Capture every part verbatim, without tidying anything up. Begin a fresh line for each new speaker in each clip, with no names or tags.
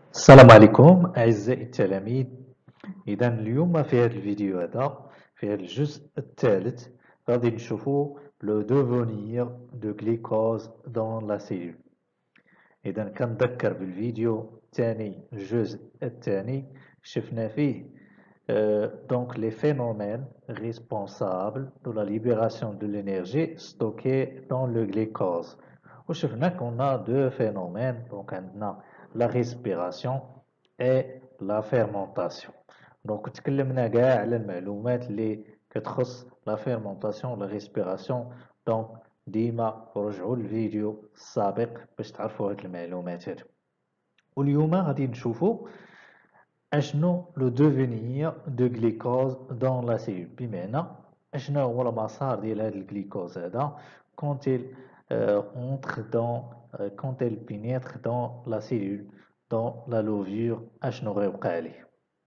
السلام عليكم أعزائي التلاميذ. إذا اليوم في هذا الفيديو هذا في هذا الجزء الثالث غادي نشوفوا لو دوفونير دو غليكوز دون لا سيلول. إذا كنذكر بالفيديو الثاني الجزء الثاني شفنا فيه دونك لي فينومين responsables de la libération de l'énergie stockée dans le glucose. وشفنا qu'on a deux phénomènes, donc عندنا la respiration et la fermentation. دونك تكلمنا كاع على المعلومات اللي كتخص لا فيرمونطاسيون ولا ريسبيراسيون. دونك ديما رجعوا للفيديو السابق باش تعرفوا هاد المعلومات هادو. واليوم غادي نشوفوا اشنو لو دوفينير دو غليكوز دون لا سيلول، بمعنى اشنو هو المسار ديال هاد الجليكوز هذا كونت il euh, entre dans euh, quand elle pénètre dans la cellule dans la levure اشنو غيوقع ليه.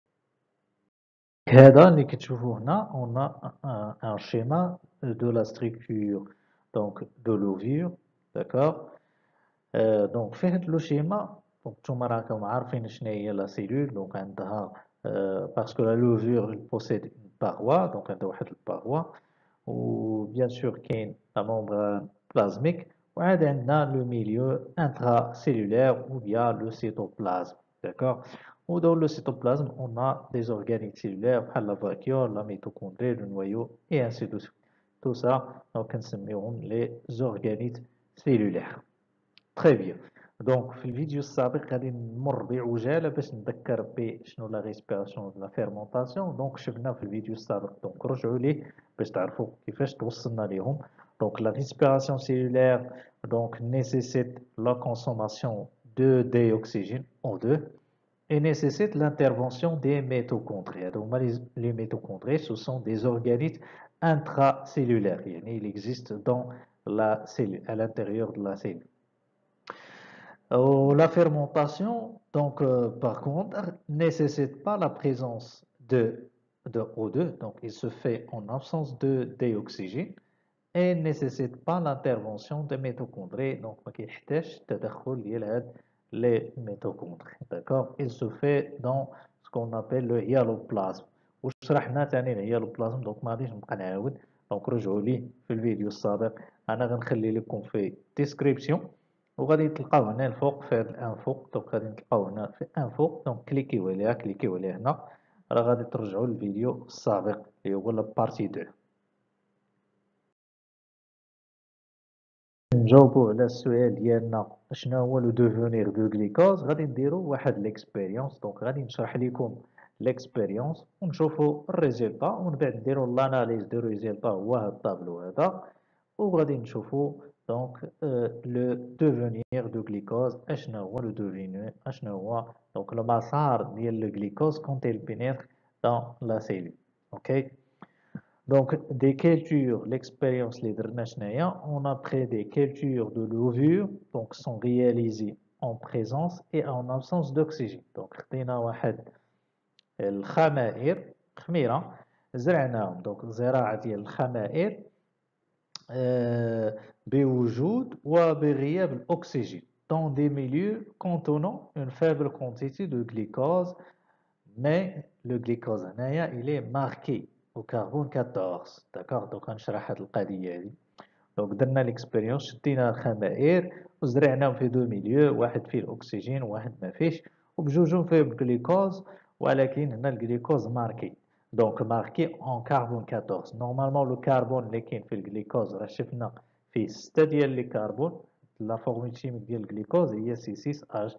هذا اللي كتشوفوه هنا on a un, un schéma de la structure donc de l'ovule, d'accord. euh, donc في هذا لو شيما دونك نتوما راكم عارفين شنو هي لا سيلول. دونك عندها باسكو لا لوفور بوسيد باروا، دونك عندها واحد الباروا و بيان سور كاين لا ممبران بلازميك، وعاد عندنا لو ميليو انترا سيلولير ou bien le cytoplasme, d'accord. Dans le cytoplasme, on a des organites cellulaires, la vacuole, la mitochondrie, le noyau, et ainsi de suite. Tout ça, donc, on s'appelle les organites cellulaires. Très bien. Donc, في الفيديو السابق غادي نمر بعجالة باش نذكر بشنو لا ريسبيراسيون ولا فيرمونطاسيون. دونك شفنا في الفيديو السابق، دونك رجعوا ليه باش تعرفوا كيفاش توصلنا ليهم. Donc, la respiration cellulaire donc nécessite la consommation de dioxygène O deux et nécessite l'intervention des mitochondries. Donc, les mitochondries, ce sont des organites intracellulaires. Il existe dans la cellule, à l'intérieur de la cellule. Euh, la fermentation, donc, euh, par contre, ne nécessite pas la présence de, de O deux, donc il se fait en absence de dioxygène et ne nécessite pas l'intervention des mitochondries. Donc, ما كيحتاجش التدخل ديال هاد les mitochondries, d'accord. Il se fait dans ce qu'on appelle le hyaloplasme. وشرحنا ثاني الهيالوبلازم، دونك ما غاديش نبقى نعاود. دونك رجعوا ليه في الفيديو السابق، انا غنخلي لكم في ديسكريبسيون وغادي تلقاو هنا الفوق في هذا الانفو. دونك غادي تلقاو هنا في انفو، دونك كليكيو عليها كليكيو عليها هنا، راه غادي ترجعوا للفيديو السابق اللي هو لابارتي اثنين. نجاوبوا على السؤال ديالنا شنو هو لو دوفونير دو غليكوز. غادي نديرو واحد ليكسبيريونس. دونك غادي نشرح لكم ليكسبيريونس ونشوفوا الريزلتا، ومن بعد نديرو لاناليز دو ريزلتا هو هاد الطابلو هذا، وغادي نشوفوا دونك لو دوفونير دو غليكوز اشنو هو لو دوفونير اشنو هو دونك المسار ديال لو غليكوز كونت il pénètre dans la cellule. اوكي. Donc, des cultures, l'expérience les dernières, on a pris des cultures de levure, donc sont réalisées en présence et en absence d'oxygène. Donc, خدينا واحد الخمائر خميرة زرعناهم، donc زراعة ديال الخمائر بوجود وبغياب الأكسجين dans des milieux contenant une faible quantité de glucose, mais le glucose هنايا il est marqué au carbone quatorze, d'accord. donc غنشرح هاد القضيه هادي. دونك درنا ليكسبيريونس، شدينا الخمائر وزرعناهم في دو ميليو، واحد فيه الاكسجين وواحد ما فيهش، وبجوجهم فيه الجليكوز، ولكن هنا الجليكوز ماركي، دونك ماركي اون كاربون أربعطاش. نورمالمون لو كربون اللي كاين في الجليكوز راه شفنا فيه ستة ديال لي كربون. لا فورمول كيميك ديال الجليكوز هي سي ستة اش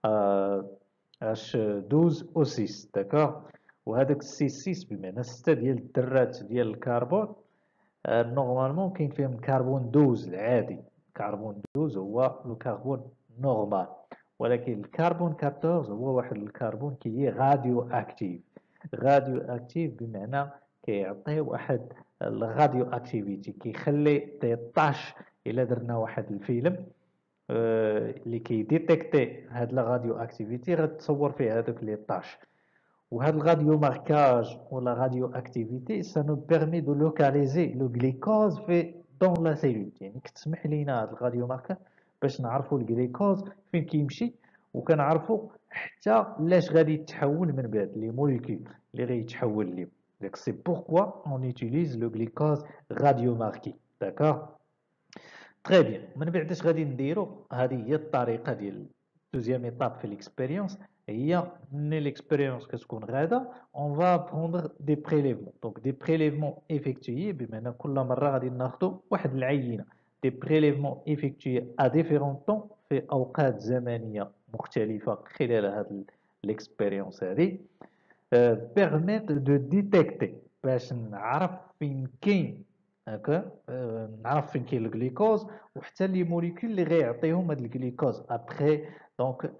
اش اثناشر او ستة، داكوغ. وهذاك سي ستة بمعنى ستة ديال الذرات ديال الكربون آه نورمالمون كاين فيهم كربون اثناشر العادي. كربون اثناشر هو لو كربون نورمال، ولكن الكربون أربعطاش هو واحد الكربون كي راديو اكتيف. راديو اكتيف بمعنى كيعطي واحد الراديو اكتيفيتي، كيخلي دي طاش. الا درنا واحد الفيلم اللي كيديتيكتي هاد لا راديو اكتيفيتي غتصور فيه هذوك لي طاش. وهاد الراديو ماركاج ولا راديو اكتيفيتي ça nous permet de localiser le glucose في dans la cellule. يعني كتسمح لينا هاد الراديو ماركاج باش نعرفوا الجليكوز فين كيمشي وكنعرفوا حتى لاش غادي يتحول من بعد لي موليكول اللي غيتحول ليه. Donc c'est pourquoi on utilise le glycose radiomarqué. D'accord? Très bien. من بعد اش غادي نديرو؟ هذه هي الطريقه ديال دوزيام ايتاب في ليكسبيريونس. هي ملي ليكسبيريونس كتكون غادا on va prendre des prélèvements. Donc des prélèvements effectués بمعنى كل مره غادي ناخذوا واحد العينه. Des prélèvements effectués à différents temps في اوقات زمنيه مختلفه خلال هذه ليكسبيريونس هذه permettent de détecter باش نعرف فين كاين هكا نعرف فين كاين الجليكوز وحتى لي موليكول اللي غيعطيهم هذا الجليكوز ابخي دونك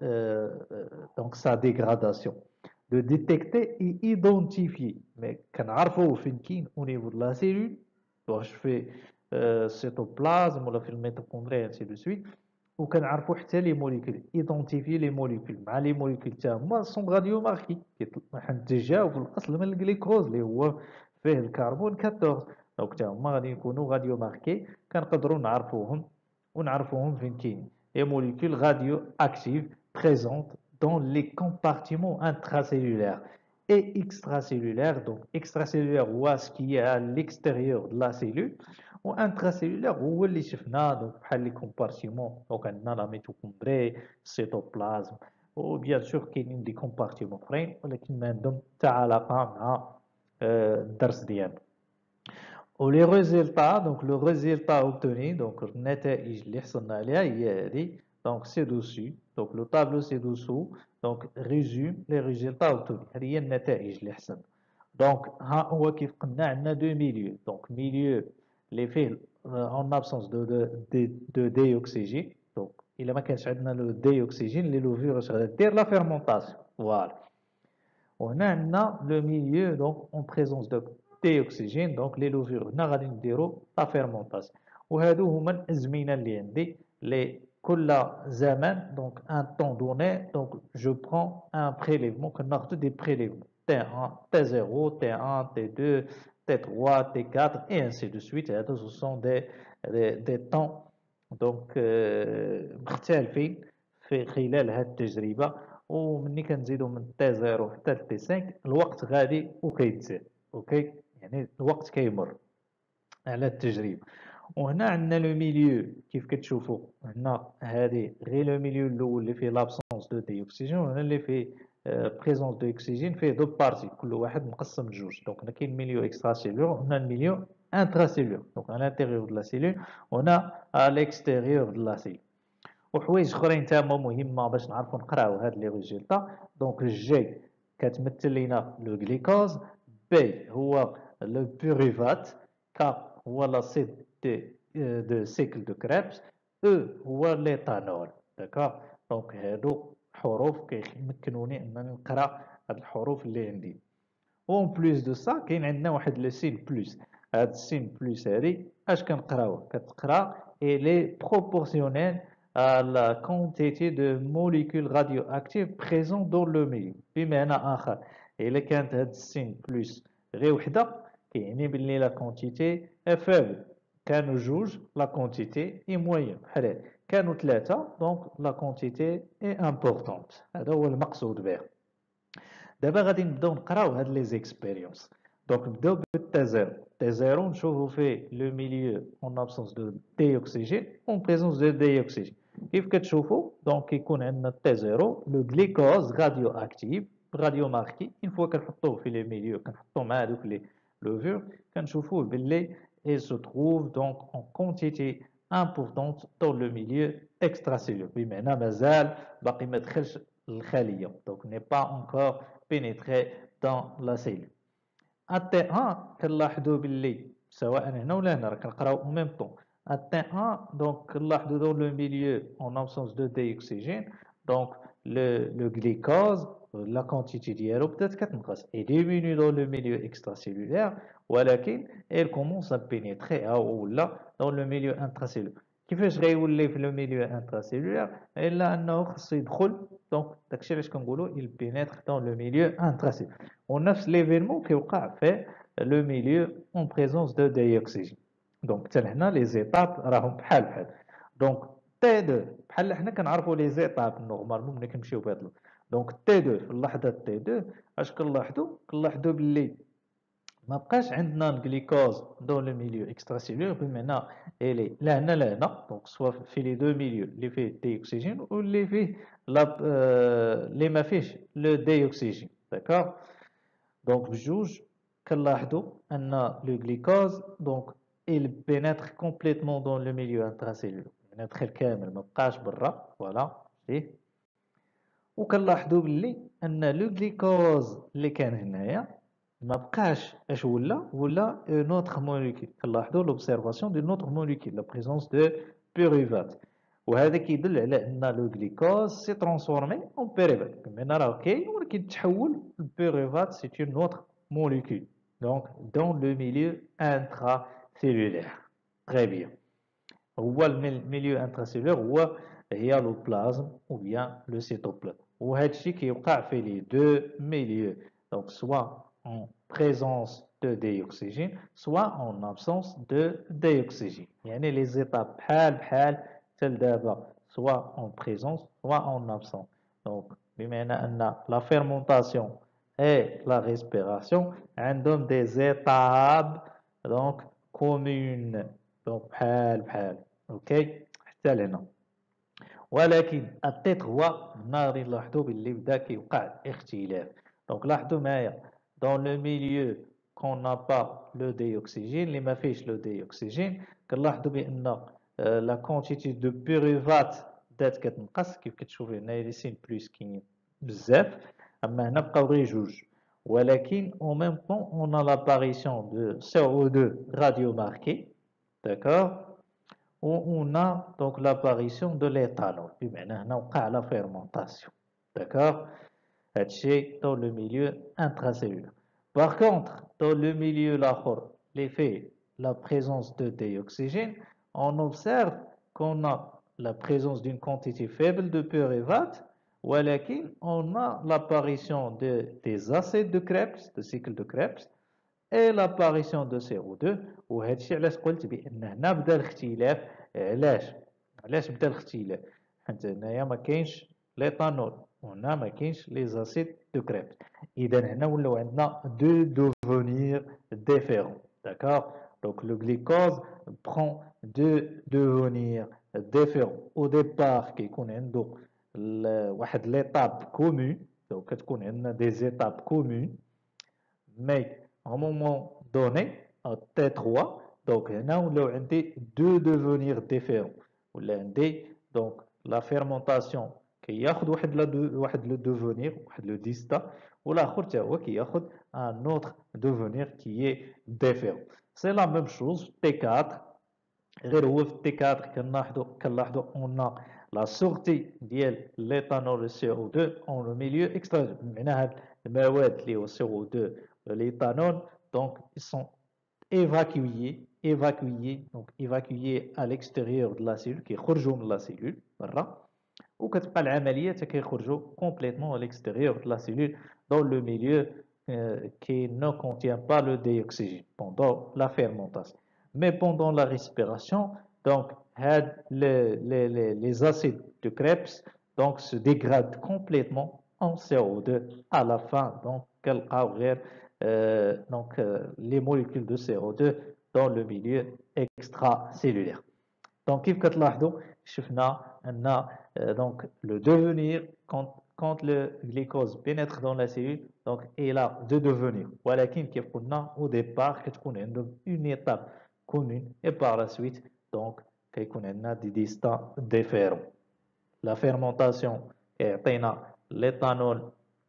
دونك سا ديغراداسيون de détecter et identifier mais كنعرفوا فين كاين au niveau de la cellule واش في السيتوبلازم ولا في الميتوكوندريا انسي دو سويت وكنعرفوا حتى لي موليكول ايدونتيفي لي موليكول مع لي موليكول حتى هما سون راديو ماركي كيتجاو في الاصل من الجليكوز اللي هو فيه الكربون أربعطاش دونك حتى هما غادي يكونوا راديو ماركي كنقدروا نعرفوهم ونعرفوهم فين كاين لي موليكول راديو اكتيف بريزونت dans les compartiments intracellulaires et extracellulaires. Donc extracellulaire هو ce qui est à l'extérieur de la cellule وانتراسيلولير هو اللي شفنا دونك بحال لي كومبارتيمون دونك عندنا لا ميتوكوندري السيتوبلازم وبيان سور كاينين دي كومبارتيمون اخرين ولكن ما عندهم حتى علاقه مع الدرس ديالنا. ولي ريزولتا دونك لو ريزولتا اوبتوني دونك النتائج اللي حصلنا عليها هي هذه دونك سي دوسي دونك لو طابلو سي دوسو دونك ريزوم لي ريزولتا اوبتوني هذه هي النتائج اللي حصلنا. دونك ها هو كيف قلنا عندنا دو ميليو دونك ميليو اللي فيه en absence de de de déoxygène donc الا ما كانش عندنا لو ديوكسيجين اللي لوفير اش غادي دير لا فيرمونطاسيون فوالا. وهنا عندنا لو ميليو دونك اون بريزونس دو ديوكسيجين دونك لي لوفير هنا غادي نديرو لا فيرمونطاسيون. وهادو هما الازمنه اللي عندي اللي كل زمان دونك ان طون دوني دونك جو برون ان بريليفمون كناخذو دي بريليفمون تي واحد تي صفر تي واحد تي اثنين تي ثلاثة تي أربعة et ainsi de suite. هادو ce sont des des, des temps donc مختلفين في خلال هاد التجربة ومني كنزيدو من تي صفر حتى تي خمسة الوقت غادي وكيتزاد اوكي يعني الوقت كيمر على التجربة. وهنا عندنا لو ميليو كيف كتشوفوا هنا هادي غير لو ميليو الاول اللي فيه لابسونس دو ديوكسيجين وهنا اللي فيه بريزونس دو اكسيجين فيه دو بارتي كل واحد مقسم لجوج. دونك هنا كاين ميليو اكسترا سيلولر وهنا الميليو انتراسيلولر دونك على الانتيريور دو لا سيلول وهنا على ليكستيريور دو لا سيلول. وحوايج اخرين تا هما مهمه باش نعرفوا نقراو هاد لي ريزولطا. دونك الجي كتمثل لينا لو غليكوز بي هو لو بيريفات كا هو لاسيد دو سيكل دو كريبس او هو ليتانول داكوغ. دونك هادو حروف كيمكنوني انني نقرا هاد الحروف اللي عندي. اون بليس دو سا كاين عندنا واحد لو سين بلس. هاد السين بلس هادي اش كنقراوها؟ كتقرا الي بروبورسيونيل à la quantité de molécules radioactives présentes dans le milieu. بمعنى آخر إلا كانت هاد السين بلس غير وحدة كيعني بلي لا كونتيتي فابل. كانوا جوج لا كونتيتي اي موين بحال هاد. كانوا ثلاثة دونك لا كونتيتي اي امبورطونت. هذا هو المقصود به. دابا غادي نبداو نقراو هاد لي زيكسبيريونس. دونك نبداو بالتي صفر. تي صفر نشوفو فيه لو ميليو اون ابسونس دو ديوكسيجين اون بريزونس دو ديوكسيجين. كيف كتشوفوا دونك كيكون عندنا تي صفر لو غليكوز راديو اكتيف راديو ماركي. اون فوا كنحطوه في لي ميليو كنحطوه مع هذوك لي لوفور كنشوفوه باللي il se trouve donc en quantité importante dans le milieu extracellulaire بمعنى مازال باقي ما دخلش للخليه دونك ني با encore pénétré dans la cellule. التي واحد كنلاحظوا باللي سواء هنا ولا هنا راه كنقراو او ميم طون. التي واحد دونك كنلاحظوا dans le milieu en absence de dioxygène donc le le glucose la quantité ديالو بدات كتنقص et diminue dans le milieu extracellulaire ولكن elle commence à pénétrer او ولا dans le milieu intracellulaire. كيفاش غيولي في لو ميليو انتراسيلولير الا انه خصو يدخل دونك داكشي علاش كنقولوا il pénètre dans le milieu intracellulaire. ونفس ليفينمون كيوقع في لو ميليو اون بريزونس دو ديوكسيجين. دونك حتى لهنا لي زيتاب راهم بحال بحال. دونك تي deux بحال حنا كنعرفوا لي زيتاب نورمالمون ملي كنمشيو بهاد. دونك تي deux في اللحظه تي deux اش كنلاحظوا كنلاحظوا باللي ما بقاش عندنا الجليكوز دون لو ميليو اكستراسيلولير بمعنى الي لا هنا لا هنا. دونك سوا في لي دو ميليو اللي فيه دي اكسجين واللي فيه لا اللي ما فيهش لو دي اكسجين. داكوغ. دونك بجوج كنلاحظوا ان لو جليكوز دونك il pénètre complètement dans le milieu intracellulaire. pénètre كامل ما بقاش برا. فوالا شتيه. وكنلاحظوا باللي ان لو جليكوز اللي كان هنايا ما بقاش اش ولا ولا اون اوتر موليكول. كنلاحظوا لوبسيرفاسيون دو نوتر موليكول لا بريزونس دو بيروفات. وهذا كيدل على ان لو جليكوز سي ترانسفورمي اون بيروفات. بمعنى راه كاين ولكن تحول البيروفات سي اون اوتر موليكول دونك دون لو ميليو انترا cellulaire. Très bien. هو الميليو انتراسيلولير هو هي لو بلازم او بيان لو سيتوبلازم. وهذا الشيء كيوقع في لي دو ميليو. دونك سوا en présence de dioxygène soit en absence de dioxygène. يعني لي زيتاب بحال بحال حتى لدابا soit en présence soit en absence. دونك بمعنى ان لا فيرمونطاسيون et la respiration عندهم des étapes donc كومون. دونك بحال بحال. اوكي حتى لهنا. ولكن التيت هو هنا غادي نلاحظوا باللي بدا كيوقع اختلاف. دونك لاحظوا معايا دون لو ميليو كون نا با لو ديوكسيجين اللي ما فيهش لو ديوكسيجين كنلاحظوا بان لا كونتيتي دو بيروفات بدات كتنقص. كيف كتشوفوا هنا لي سين بلس كاينين بزاف اما هنا بقاو غير جوج. ولكن en même temps on a l'apparition de C O deux radiomarqué. D'accord. Où on a donc l'apparition de l'éthanol. بمعنى هنا وقع la fermentation. D'accord. هادشي dans le milieu intracellulaire. Par contre, dans le milieu l'autre, l'effet, la présence de dioxygène, on observe qu'on a la présence d'une quantité faible de pyruvate. ولكن on a l'apparition de, des acides de Krebs, de cycle de Krebs, et l'apparition de C O deux. وهذا الشيء علاش قلت بان هنا بدا الاختلاف. علاش علاش بدا الاختلاف؟ حيت هنايا ما كاينش ليتانول وهنا ما كاينش لي زاسيد دو Krebs. اذا هنا ولاو عندنا دو دوفونير ديفيرون. داكوغ. دونك لو غليكوز برون دو دوفونير ديفيرون. او ديبار كيكون عنده واحد ليتاب كومون. دونك كتكون عندنا دي زيتاب كومون. مي à un moment donné, à T trois, donc هنا ولاو عندي deux devenir différents. ولا عندي donc la fermentation كياخد واحد لا واحد لو devenir واحد لو ديستا والاخر حتى هو كياخد un autre devenir qui est différent. C'est la même chose T quatre. غير هو في T quatre كنلاحظوا كنلاحظوا on a la sortie ديال l'éthanol C O deux en le milieu extra. بمعنى هاد المواد اللي هو C O deux l'éthanol, donc ils sont évacués, évacués, donc évacués à l'extérieur de la cellule, qui يخرجوا من la cellule, برا. وكتبقى العملية حتى كيخرجوا complètement à l'extérieur de la cellule dans le milieu euh, qui ne contient pas le dioxygène pendant la fermentation. Mais pendant la respiration, donc les, les, les, les acides de Krebs donc se dégradent complètement en C O deux à la fin. Donc, كنلقاو غير euh, donc euh, les molécules de C O deux dans le milieu extracellulaire. Donc كيف كتلاحظوا شفنا ان donc le devenir quand quand le glucose pénètre dans la cellule donc il a deux devenirs. ولكن كيف قلنا au départ كتكون عندهم une étape commune et par la suite donc كيكون عندنا des destins différents. La fermentation كيعطينا l'éthanol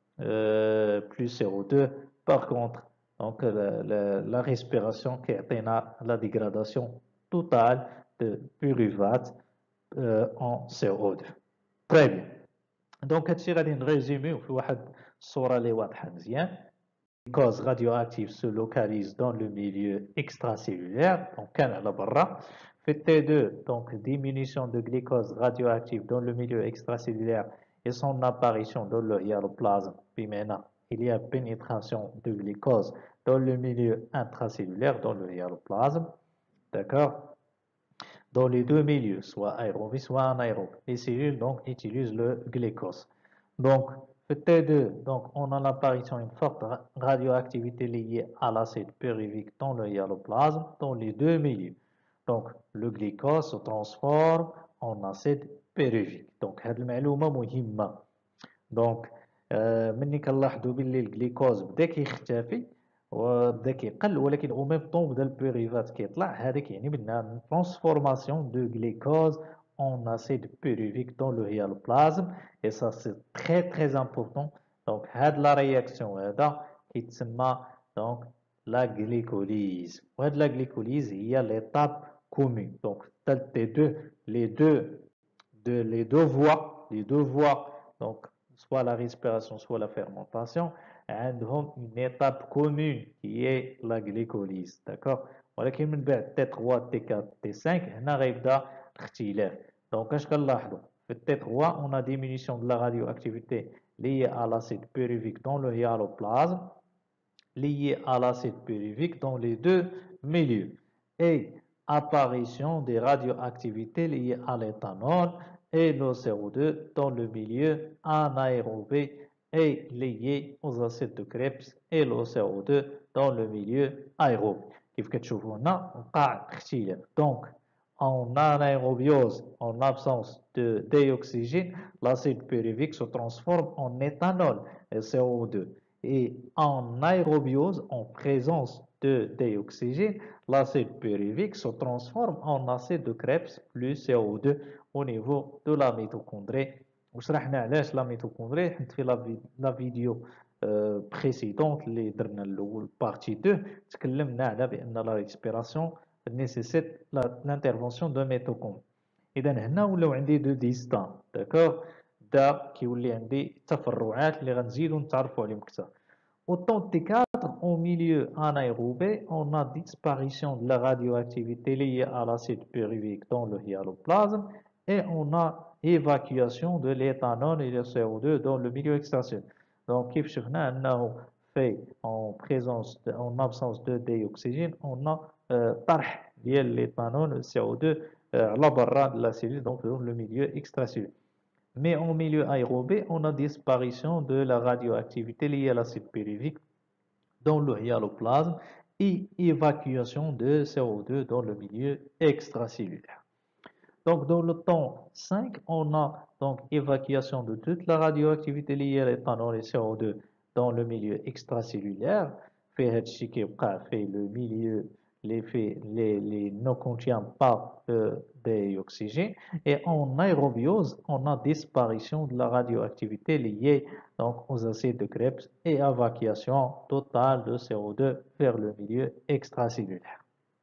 euh, plus C O deux. Par contre, donc, la, la, la respiration qui a la dégradation totale de pyruvate euh, en C O deux. Très bien. Donc, هادشي غادي نريزوميو في واحد الصورة اللي واضحة مزيان. Les causes radioactives se localisent dans le milieu extracellulaire, donc كان على برا. في T deux, donc diminution de glucose radioactive dans le milieu extracellulaire et son apparition dans le hialoplasme. بمعنى il y a pénétration de glucose dans le milieu intracellulaire, dans le hialoplasme. D'accord. dans les deux milieux, soit aérobie, soit anaérobie. Les cellules donc utilisent le glucose. Donc, le T deux, donc on a l'apparition d'une forte radioactivité liée à l'acide pyruvique dans le hyaloplasme dans les deux milieux. Donc, le glucose se transforme en acide pyruvique. Donc, هذه المعلومة مهمة. دونك ملي كنلاحظوا باللي الجليكوز بدا كيختفي وبدا كيقل ولكن او ميم طون بدا البيريفات كيطلع هذا كيعني بان ترانسفورماسيون دو جليكوز en acide pyruvique dans le hyaloplasme et ça c'est très très important donc هاد لا رياكسيون هذا كيتسمى donc la glycolyse وهاد la glycolyse هي l'étape commune donc les deux les deux de les deux voies les deux voies donc soit la respiration, soit la fermentation, عندهم une étape commune qui est la glycolyse, d'accord? ولكن من بعد تي ثلاثة تي أربعة تي خمسة هنا غيبدا الاختلاف. دونك اش كنلاحظوا؟ في تي ثلاثة on a diminution de la radioactivité liée à l'acide pyruvique dans le hyaloplasme, liée à l'acide pyruvique dans les deux milieux, et apparition des radioactivités liées à l'éthanol et le C O deux dans le milieu anaérobé et lié aux acides de Krebs et le C O deux dans le milieu aérobé. كيف كتشوفوا هنا وقع اختلاف. Donc en anaérobiose, en absence de dioxygène, l'acide pyruvique se transforme en éthanol et C O deux. Et en aérobiose, en présence de dioxygène, l'acide pyruvique se transforme en acide de Krebs plus C O deux au niveau de la mitochondrie. وشرحنا علاش لا ميتوكوندري حيت في لا فيديو بريسيدونت اللي درنا الاول بارتي اثنين تكلمنا على بان لا ريسبيراسيون نيسيسيت لانترفونسيون دو ميتوكوندري. اذا هنا ولاو عندي دو ديستان داكوغ دا كيولي عندي تفرعات اللي غنزيدو نتعرفوا عليهم اكثر. Autant T quatre, en milieu anaérobé, on a disparition de la radioactivité liée à l'acide pyruvique dans le hyaloplasme et on a évacuation de l'éthanol et le C O deux dans le milieu extracellulaire. Donc, كيف شفنا أنه fait en présence, de, en absence de dioxygène, on a euh, طرح ديال l'éthanol et le C O deux euh, على برا de la cellule, donc dans le milieu extracellulaire. Mais en milieu aérobé, on a disparition de la radioactivité liée à l'acide pyruvique dans le hyaloplasme et évacuation de C O deux dans le milieu extracellulaire. Donc, dans le temps cinq, on a donc évacuation de toute la radioactivité liée à l'éthanol et C O deux dans le milieu extracellulaire. Fait fait le milieu les, faits, les, les ne contient pas euh, d'oxygène. Et en aérobiose, on a disparition de la radioactivité liée donc, aux acides de Krebs et évacuation totale de C O deux vers le milieu extracellulaire.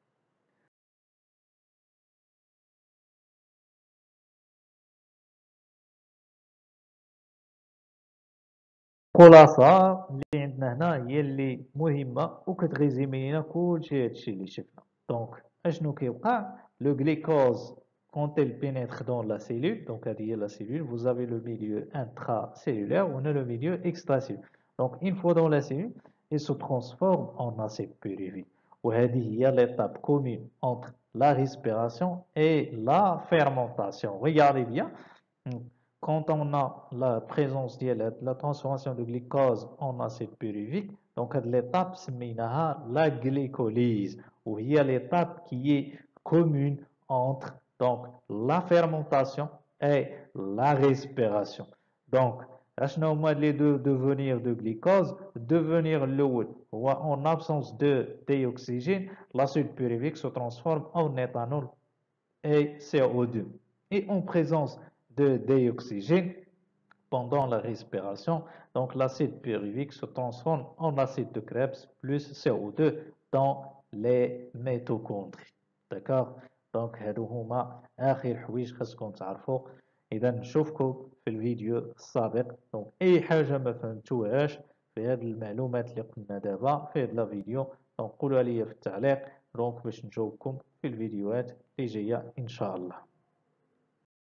الخلاصة اللي عندنا هنا هي اللي مهمة وكتغيزيمي لنا كلشي هادشي اللي شفنا. دونك اشنو كيوقع؟ لو غليكوز quand elle pénètre dans la cellule, donc هذه هي la cellule, vous avez le milieu intracellulaire, on a le milieu extracellulaire. Donc une fois dans la cellule, il se transforme en acide pyruvique. وهذه هي l'étape commune entre la respiration et la fermentation. Regardez bien. Quand on a la présence de la transformation de glucose en acide pyruvique, donc l'étape سميناها la glycolyse, où il y a l'étape qui est commune entre donc la fermentation et la respiration. Donc, شنو هما les deux devenir de glucose? Devenir l'eau en absence de dioxygène, l'acide pyruvique se transforme en éthanol et C O deux. Et en présence de dioxygène pendant la respiration, donc l'acide pyruvique se transforme en acide de Krebs plus C O deux dans les mitochondries. D'accord? Donc هادو هما آخر حوايج خاصكم تعرفوا. إذا نشوفكم في الفيديو السابق. دونك أي حاجة ما فهمتوهاش في هاد المعلومات اللي قلنا دابا في هاد الفيديو دونك قولوا لي في التعليق دونك باش نجاوبكم في الفيديوهات اللي جاية إن شاء الله.